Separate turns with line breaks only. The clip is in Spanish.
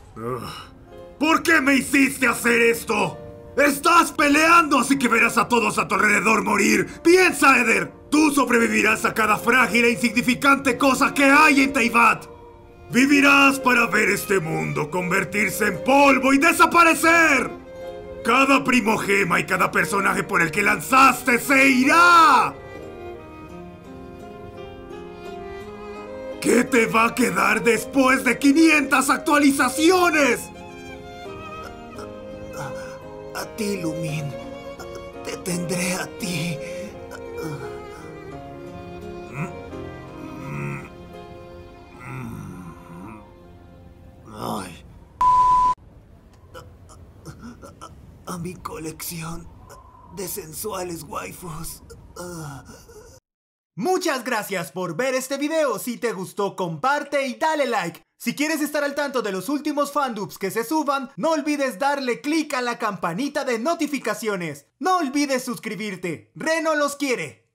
¿Por qué me hiciste hacer esto? ¡Estás peleando, así que verás a todos a tu alrededor morir! ¡Piensa, Eder! Tú sobrevivirás a cada frágil e insignificante cosa que hay en Teyvat. Vivirás para ver este mundo convertirse en polvo y desaparecer. Cada primogema y cada personaje por el que lanzaste se irá. ¿Qué te va a quedar después de 500 actualizaciones?
A ti, Lumin. Te tendré a ti. Ay. A mi colección de sensuales waifus.
Muchas gracias por ver este video. Si te gustó, comparte y dale like. Si quieres estar al tanto de los últimos fandubs que se suban, no olvides darle click a la campanita de notificaciones. No olvides suscribirte. Reno los quiere.